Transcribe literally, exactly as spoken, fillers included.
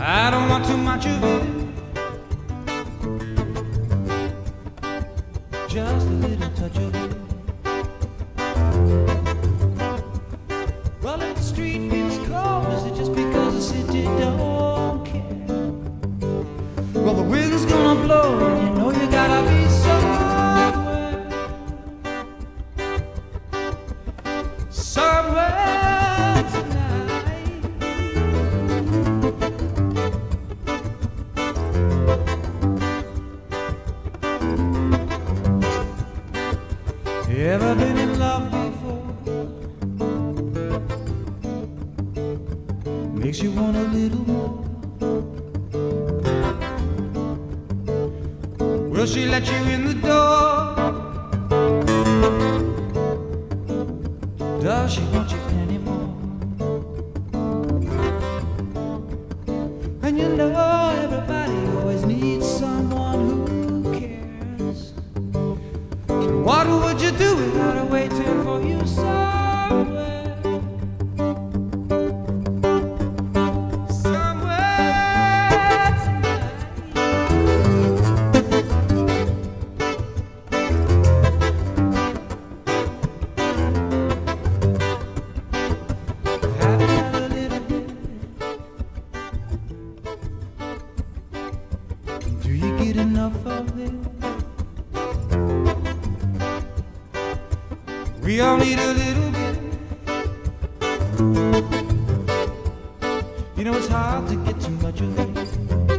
I don't want too much of it, just a little touch of it. Well, if the street feels cold, is it just because the city don't care? Well, the wind's gonna blow, and you know you gotta be somewhere, somewhere tonight. You ever been in love before? Makes you want a little more. Will she let you in the door? Does she want you anymore? And you know everybody always needs someone who cares. What would you do without her waiting for you somewhere? Do you get enough of it? We all need a little bit. You know it's hard to get too much of it.